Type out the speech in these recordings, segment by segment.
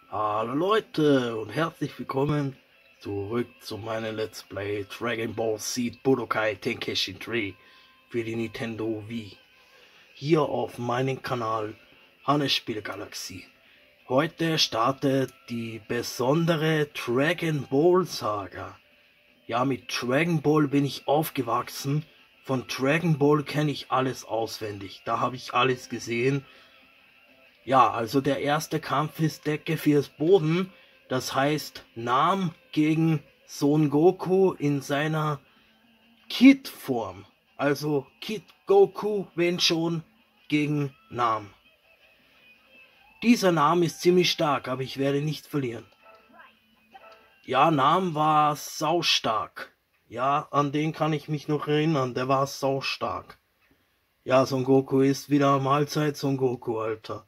Hallo Leute und herzlich willkommen zurück zu meinem Let's Play Dragon Ball Z Budokai Tenkaichi 3 für die Nintendo Wii. Hier auf meinem Kanal Hannes Spielgalaxie. Heute startet die besondere Dragon Ball Saga. Ja, mit Dragon Ball bin ich aufgewachsen. Von Dragon Ball kenne ich alles auswendig. Da habe ich alles gesehen. Ja, also der erste Kampf ist Decke fürs Boden. Das heißt Nam gegen Son Goku in seiner Kid-Form. Also Kid Goku, wenn schon, gegen Nam. Dieser Nam ist ziemlich stark, aber ich werde nicht verlieren. Ja, Nam war saustark. Ja, an den kann ich mich noch erinnern, der war saustark. Ja, Son Goku ist wieder Mahlzeit Son Goku, Alter.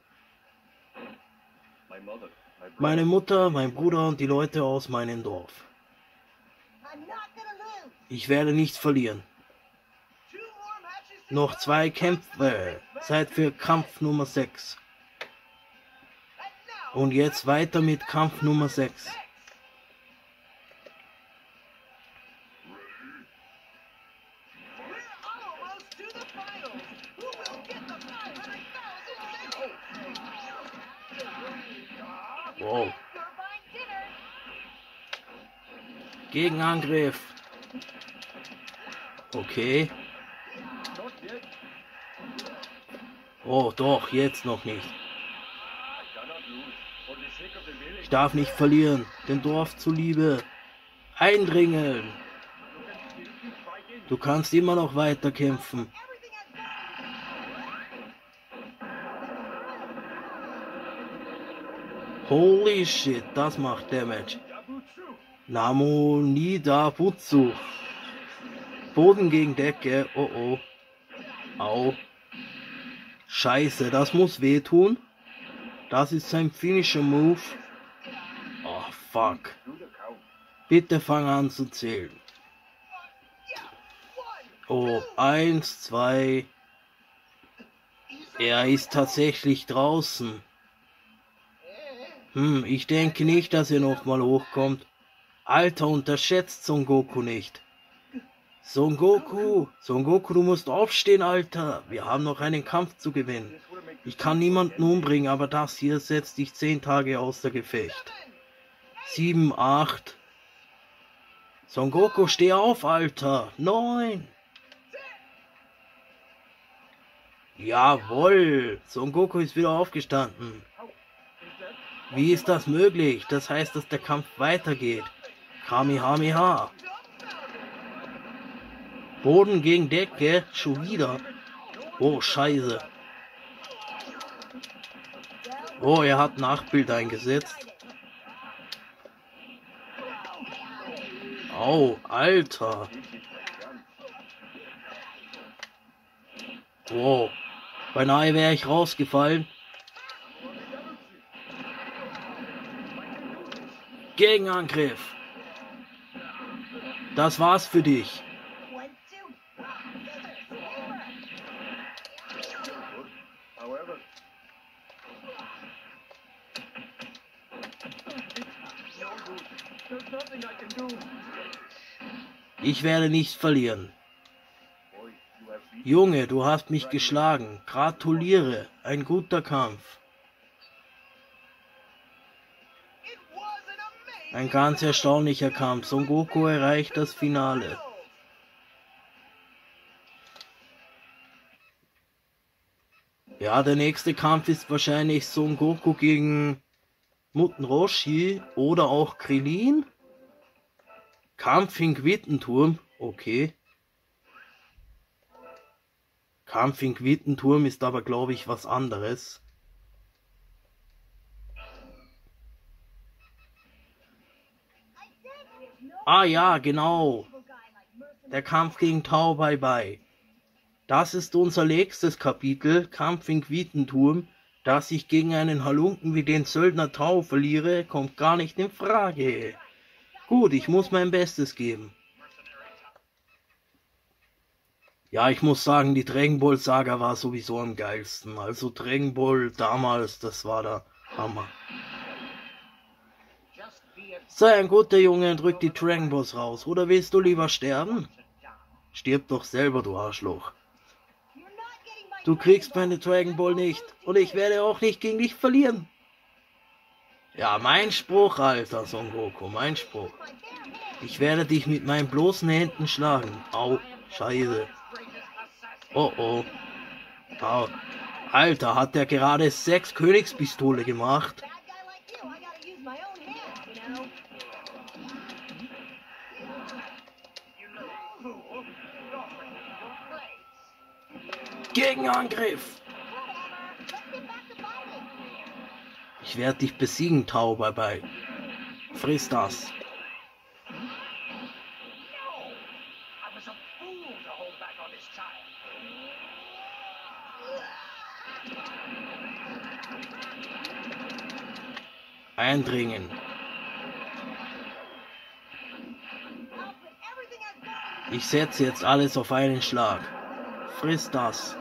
Meine Mutter, mein Bruder und die Leute aus meinem Dorf. Ich werde nicht verlieren. Noch 2 Kämpfe. Zeit für Kampf Nummer 6. Und jetzt weiter mit Kampf Nummer 6. Wow. Gegenangriff. Okay. Oh, doch, jetzt noch nicht. Ich darf nicht verlieren, dem Dorf zuliebe. Eindringen. Du kannst immer noch weiter kämpfen. Holy shit, das macht Damage. Namo Nida Butsu. Boden gegen Decke. Oh oh. Au. Scheiße, das muss wehtun. Das ist sein Finisher Move. Oh fuck. Bitte fang an zu zählen. Oh, 1, 2. Er ist tatsächlich draußen. Ich denke nicht, dass er nochmal hochkommt. Alter, unterschätzt Son Goku nicht. Son Goku, du musst aufstehen, Alter. Wir haben noch einen Kampf zu gewinnen. Ich kann niemanden umbringen, aber das hier setzt dich 10 Tage außer Gefecht. 7, 8. Son Goku, steh auf, Alter. 9. Jawohl, Son Goku ist wieder aufgestanden. Wie ist das möglich? Das heißt, dass der Kampf weitergeht. Kamehameha. Boden gegen Decke, schon wieder. Oh, scheiße. Oh, er hat Nachbild eingesetzt. Au, Alter. Wow. Beinahe wäre ich rausgefallen. Gegenangriff. Das war's für dich. Ich werde nicht verlieren. Junge, du hast mich geschlagen. Gratuliere. Ein guter Kampf. Ein ganz erstaunlicher Kampf. Son Goku erreicht das Finale. Ja, der nächste Kampf ist wahrscheinlich Son Goku gegen Muten Roshi oder auch Krillin. Kampf in Quittenturm. Okay. Kampf in Quittenturm ist aber, glaube ich, was anderes. Ah ja, genau. Der Kampf gegen Tao Bai Bai. Das ist unser nächstes Kapitel, Kampf in Quittenturm. Dass ich gegen einen Halunken wie den Söldner Tao verliere, kommt gar nicht in Frage. Gut, ich muss mein Bestes geben. Ja, ich muss sagen, die Dragon Ball Saga war sowieso am geilsten. Also Dragon Ball damals, das war der Hammer. Sei ein guter Junge und rück die Dragon Balls raus. Oder willst du lieber sterben? Stirb doch selber, du Arschloch. Du kriegst meine Dragon Ball nicht. Und ich werde auch nicht gegen dich verlieren. Ja, mein Spruch, Alter, Son Goku, mein Spruch. Ich werde dich mit meinen bloßen Händen schlagen. Au, Scheiße. Oh, oh. Au. Alter, hat der gerade 6 Königspistole gemacht? Gegenangriff! Ich werde dich besiegen, Tau, bye bye. Friss das. Eindringen. Ich setze jetzt alles auf einen Schlag. Friss das.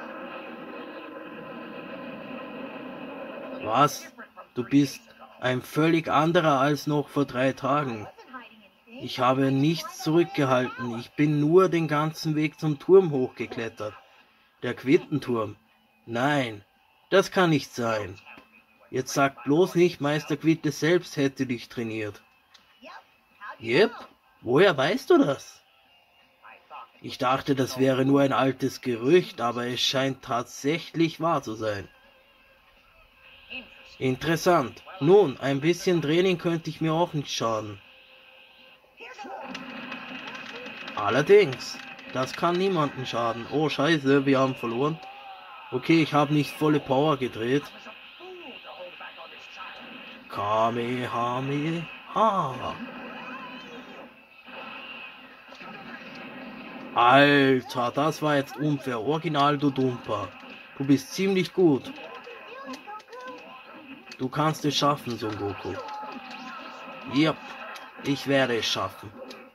Was? Du bist ein völlig anderer als noch vor 3 Tagen. Ich habe nichts zurückgehalten. Ich bin nur den ganzen Weg zum Turm hochgeklettert. Der Quittenturm. Nein, das kann nicht sein. Jetzt sag bloß nicht, Meister Quitte selbst hätte dich trainiert. Jep, woher weißt du das? Ich dachte, das wäre nur ein altes Gerücht, aber es scheint tatsächlich wahr zu sein. Interessant. Nun, ein bisschen Training könnte ich mir auch nicht schaden. Allerdings, das kann niemandem schaden. Oh Scheiße, wir haben verloren. Okay, ich habe nicht volle Power gedreht. Kamehameha. Alter, das war jetzt unfair. Original, du Dumper. Du bist ziemlich gut. Du kannst es schaffen, Son Goku. Yep, ich werde es schaffen.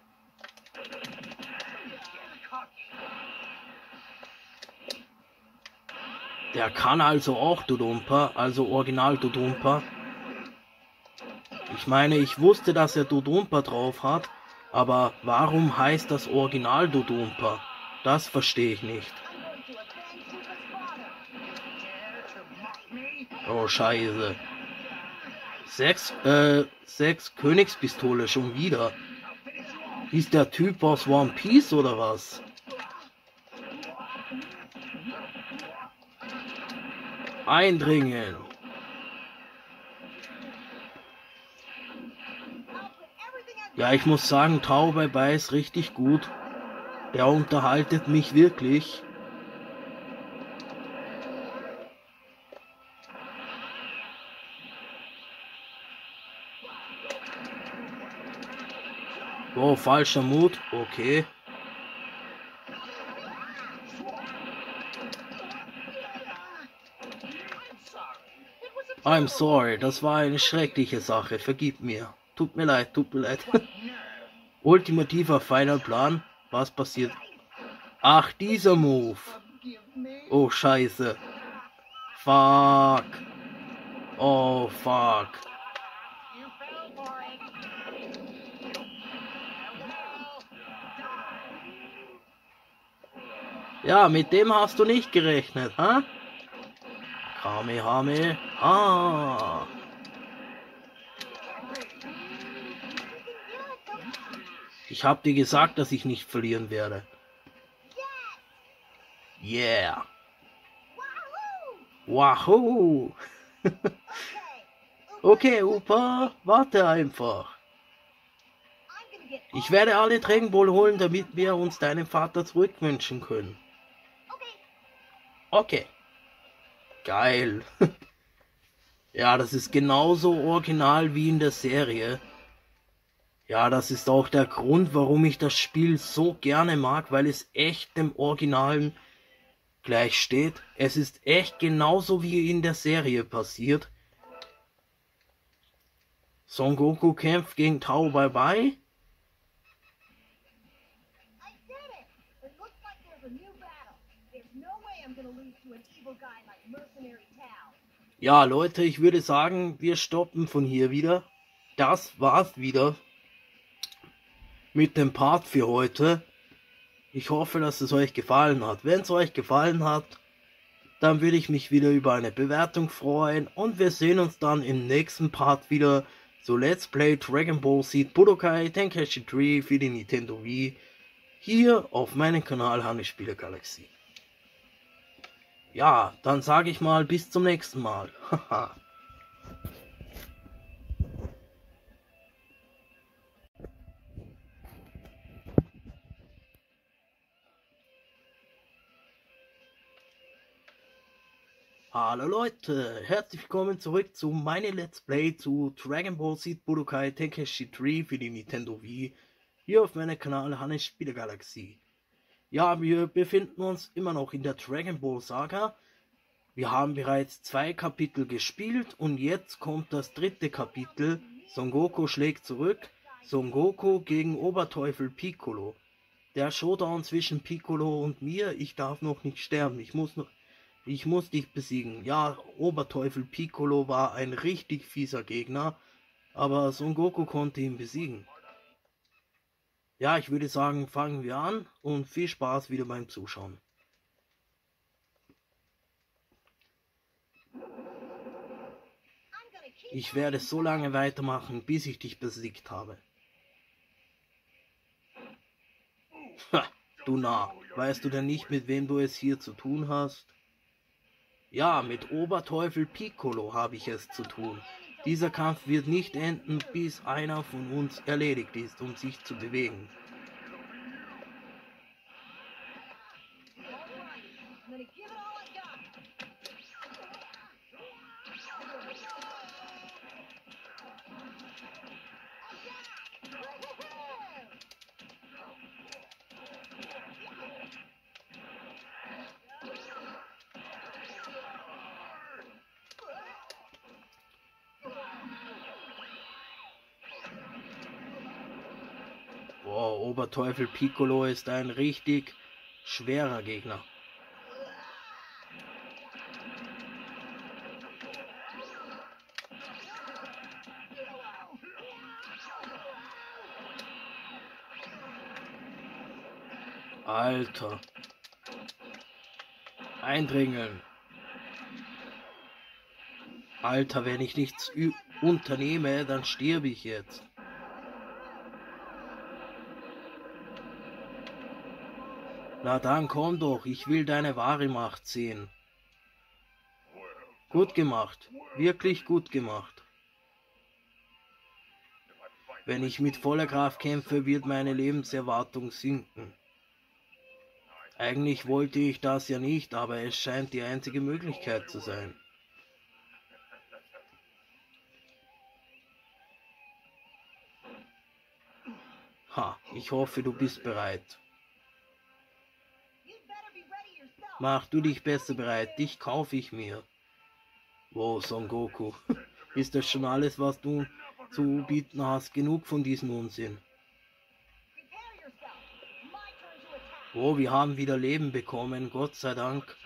Der kann also auch, du Dumper, also Original, du Dumper. Ich meine, ich wusste, dass er Dodumper drauf hat, aber warum heißt das Original Dodumper? Das verstehe ich nicht. Oh Scheiße. 6 Königspistole schon wieder. Ist der Typ aus One Piece oder was? Eindringen. Ja, ich muss sagen, Tau Bai Bai ist richtig gut. Der unterhaltet mich wirklich. Oh, falscher Mut. Okay. I'm sorry, das war eine schreckliche Sache. Vergib mir. Tut mir leid, tut mir leid. Ultimativer Final Plan. Was passiert? Ach, dieser Move. Oh, Scheiße. Fuck. Oh, fuck. Ja, mit dem hast du nicht gerechnet, ha? Kamehameha. Ich hab dir gesagt, dass ich nicht verlieren werde. Yeah. Wahoo. Okay, Opa, warte einfach. Ich werde alle Dragon Ball holen, damit wir uns deinen Vater zurückwünschen können. Okay. Geil. Ja, das ist genauso original wie in der Serie. Ja, das ist auch der Grund, warum ich das Spiel so gerne mag, weil es echt dem Originalen gleich steht. Es ist echt genauso wie in der Serie passiert. Son Goku kämpft gegen Tau Bai Bai. Ja, Leute, ich würde sagen, wir stoppen von hier wieder. Das war's wieder mit dem Part für heute. Ich hoffe, dass es euch gefallen hat. Wenn es euch gefallen hat, dann würde ich mich wieder über eine Bewertung freuen. Und wir sehen uns dann im nächsten Part wieder zu Let's Play Dragon Ball Z Budokai Tenkaichi 3 für die Nintendo Wii. Hier auf meinem Kanal Hannes Spieler Galaxie. Ja, dann sage ich mal bis zum nächsten Mal. Haha. Hallo Leute, herzlich willkommen zurück zu meinem Let's Play zu Dragon Ball Z Budokai Tenkaichi 3 für die Nintendo Wii, hier auf meinem Kanal Hannes Spieler Galaxie. Ja, wir befinden uns immer noch in der Dragon Ball Saga. Wir haben bereits 2 Kapitel gespielt und jetzt kommt das 3. Kapitel. Son Goku schlägt zurück, Son Goku gegen Oberteufel Piccolo. Der Showdown zwischen Piccolo und mir, ich darf noch nicht sterben, ich muss dich besiegen. Ja, Oberteufel Piccolo war ein richtig fieser Gegner, aber Son Goku konnte ihn besiegen. Ja, ich würde sagen, fangen wir an und viel Spaß wieder beim Zuschauen. Ich werde so lange weitermachen, bis ich dich besiegt habe. Ha, du Narr, weißt du denn nicht, mit wem du es hier zu tun hast? Ja, mit Oberteufel Piccolo habe ich es zu tun. Dieser Kampf wird nicht enden, bis einer von uns erledigt ist, um sich zu bewegen. Boah, Oberteufel Piccolo ist ein richtig schwerer Gegner. Alter. Eindringeln. Alter, wenn ich nichts unternehme, dann sterbe ich jetzt. Na dann komm doch, ich will deine wahre Macht sehen. Gut gemacht, wirklich gut gemacht. Wenn ich mit voller Kraft kämpfe, wird meine Lebenserwartung sinken. Eigentlich wollte ich das ja nicht, aber es scheint die einzige Möglichkeit zu sein. Ha, ich hoffe, du bist bereit. Mach du dich besser bereit, dich kaufe ich mir. Wow, Son Goku. Ist das schon alles, was du zu bieten hast? Genug von diesem Unsinn. Oh, wir haben wieder Leben bekommen, Gott sei Dank.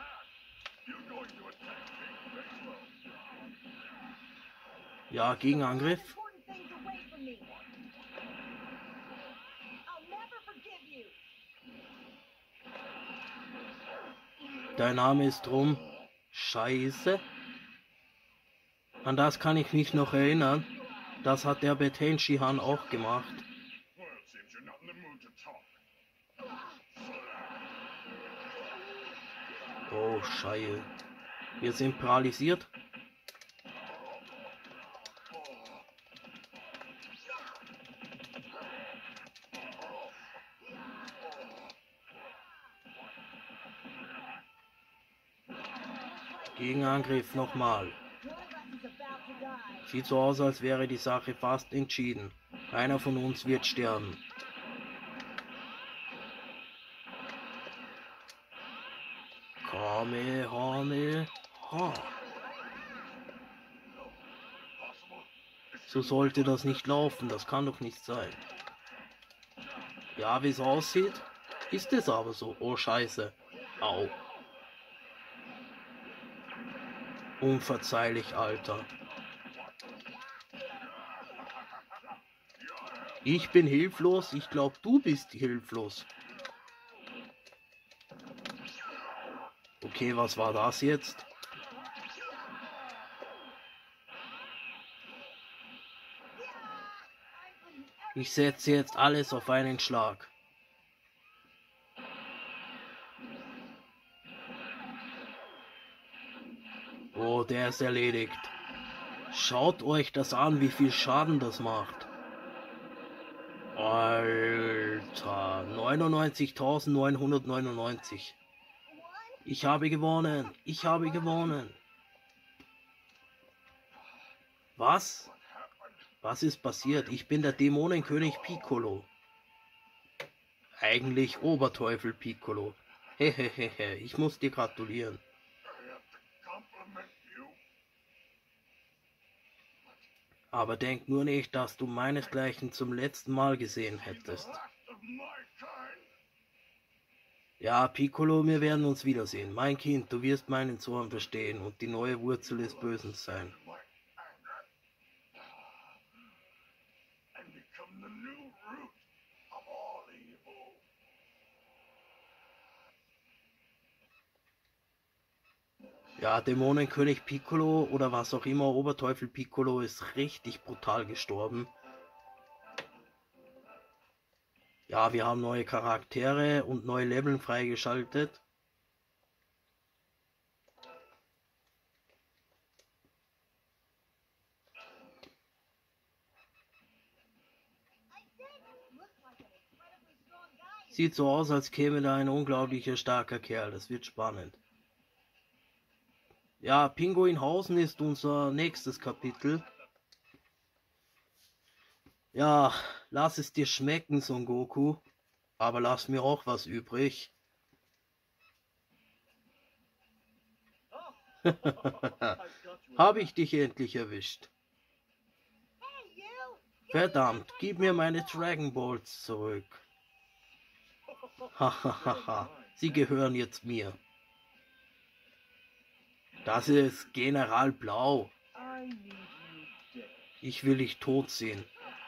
Ja, Gegenangriff. Dein Name ist drum. Scheiße. An das kann ich mich noch erinnern. Das hat der Betenshi-Han auch gemacht. Oh, Scheiße. Wir sind paralysiert. Gegenangriff nochmal. Sieht so aus, als wäre die Sache fast entschieden. Einer von uns wird sterben. Kamehameha. So sollte das nicht laufen, das kann doch nicht sein. Ja, wie es aussieht, ist es aber so. Oh Scheiße. Au. Unverzeihlich, Alter. Ich bin hilflos? Ich glaube, du bist hilflos. Okay, was war das jetzt? Ich setze jetzt alles auf einen Schlag. Oh, der ist erledigt. Schaut euch das an, wie viel Schaden das macht. Alter, 99.999. Ich habe gewonnen. Ich habe gewonnen. Was? Was ist passiert? Ich bin der Dämonenkönig Piccolo. Eigentlich Oberteufel Piccolo. Hehehehe, ich muss dir gratulieren. Aber denk nur nicht, dass du meinesgleichen zum letzten Mal gesehen hättest. Ja, Piccolo, wir werden uns wiedersehen. Mein Kind, du wirst meinen Zorn verstehen und die neue Wurzel des Bösen sein. Ja, Dämonenkönig Piccolo oder was auch immer, Oberteufel Piccolo ist richtig brutal gestorben. Ja, wir haben neue Charaktere und neue Leveln freigeschaltet. Sieht so aus, als käme da ein unglaublicher starker Kerl. Das wird spannend. Ja, Pinguinhausen ist unser nächstes Kapitel. Ja, lass es dir schmecken, Son Goku. Aber lass mir auch was übrig. Habe ich dich endlich erwischt. Verdammt, gib mir meine Dragon Balls zurück. Hahaha, sie gehören jetzt mir. Das ist General Blau. Ich will dich tot sehen.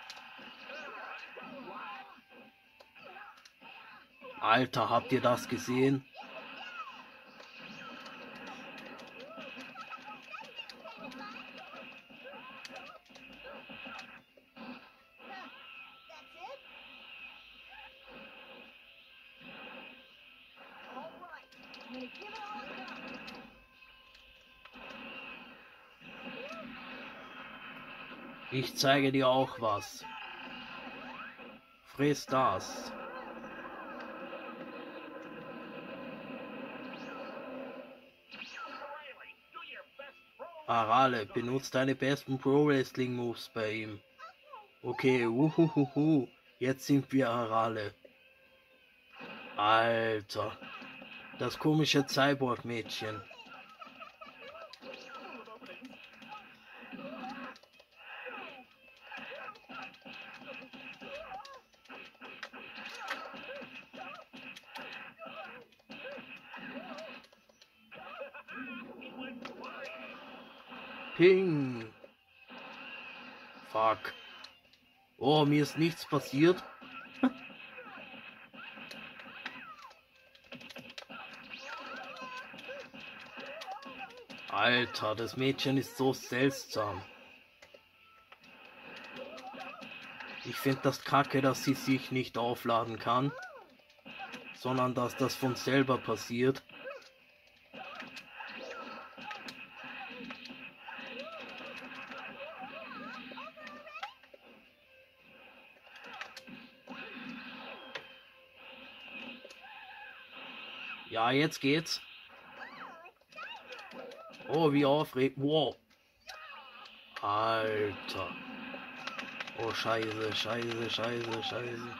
Alter, habt ihr das gesehen? Ich zeige dir auch was. Friss das. Arale, benutzt deine besten Pro-Wrestling-Moves bei ihm. Okay, uhuhuhu, jetzt sind wir Arale. Alter, das komische Cyborg-Mädchen. Ping. Fuck. Oh, mir ist nichts passiert. Alter, das Mädchen ist so seltsam. Ich finde das kacke, dass sie sich nicht aufladen kann, sondern dass das von selber passiert. Ja, jetzt geht's. Oh, wie aufregend. Wow. Alter. Oh, scheiße, scheiße, scheiße, scheiße.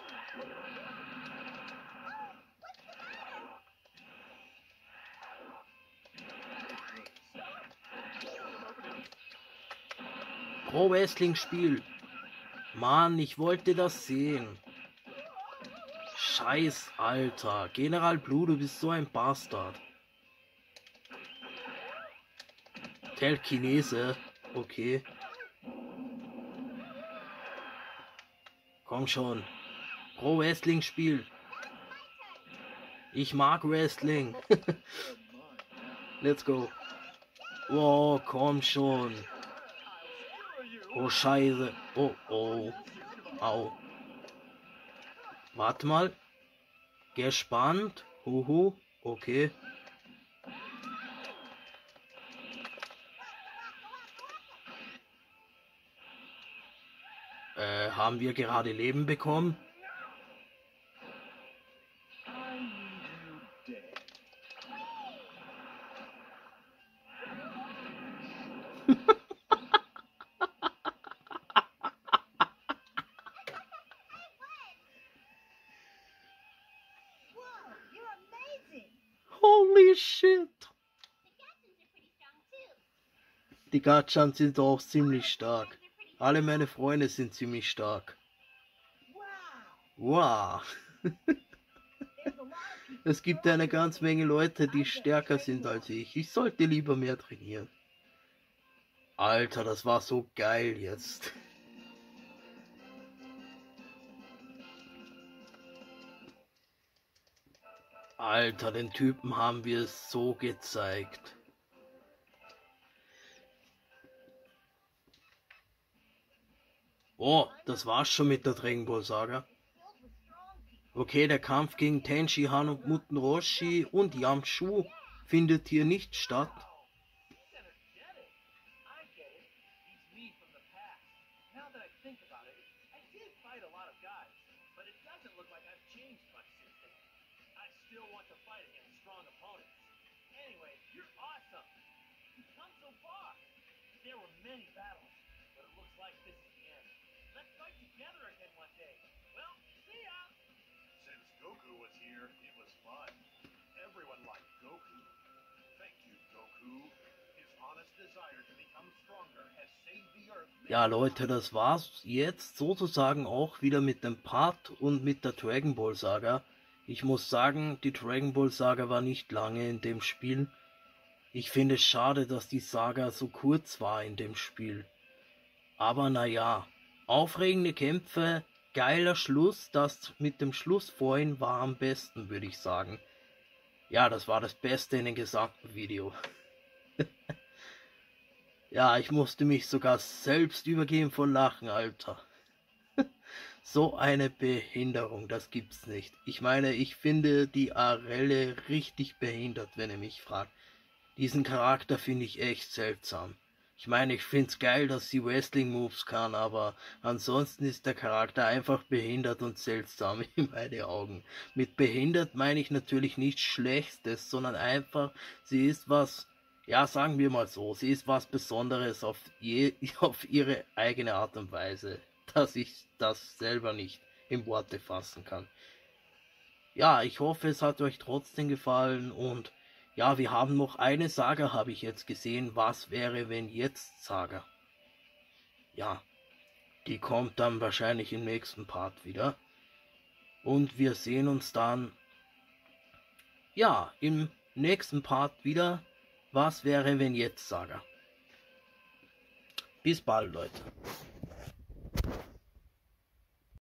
Pro-Wrestling-Spiel. Mann, ich wollte das sehen. Scheiß, Alter. General Blue, du bist so ein Bastard. Telekinese. Okay. Komm schon. Pro Wrestling Spiel. Ich mag Wrestling. Let's go. Oh, komm schon. Oh, Scheiße. Oh, oh. Au. Warte mal. Gespannt. Huhu. Okay. Haben wir gerade Leben bekommen? Holy shit! Die Gatschans sind auch ziemlich stark. Alle meine Freunde sind ziemlich stark. Wow! Es gibt eine ganze Menge Leute, die stärker sind als ich. Ich sollte lieber mehr trainieren. Alter, das war so geil jetzt. Alter, den Typen haben wir es so gezeigt. Oh, das war's schon mit der Dragon Ball Saga. Okay, der Kampf gegen Tenchi Han und Muten Roshi und Yamchu findet hier nicht statt. Goku was here, it was fun. Everyone liked Goku. Thank you, Goku. His honest desire to become stronger has saved the Earth. Ja, Leute, das war's jetzt sozusagen auch wieder mit dem Part und mit der Dragon Ball Saga. Ich muss sagen, die Dragon Ball Saga war nicht lange in dem Spiel. Ich finde es schade, dass die Saga so kurz war in dem Spiel. Aber naja, aufregende Kämpfe. Geiler Schluss, das mit dem Schluss vorhin war am besten, würde ich sagen. Ja, das war das Beste in dem gesamten Video. Ja, ich musste mich sogar selbst übergeben vor Lachen, Alter. So eine Behinderung, das gibt's nicht. Ich meine, ich finde die Arelle richtig behindert, wenn ihr mich fragt. Diesen Charakter finde ich echt seltsam. Ich meine, ich find's geil, dass sie Wrestling-Moves kann, aber ansonsten ist der Charakter einfach behindert und seltsam in meine Augen. Mit behindert meine ich natürlich nichts Schlechtes, sondern einfach, sie ist was, ja, sagen wir mal so, sie ist was Besonderes auf ihre eigene Art und Weise, dass ich das selber nicht in Worte fassen kann. Ja, ich hoffe, es hat euch trotzdem gefallen und ja, wir haben noch eine Saga, habe ich jetzt gesehen. Was wäre, wenn jetzt Saga? Ja, die kommt dann wahrscheinlich im nächsten Part wieder. Und wir sehen uns dann, ja, im nächsten Part wieder. Was wäre, wenn jetzt Saga? Bis bald, Leute.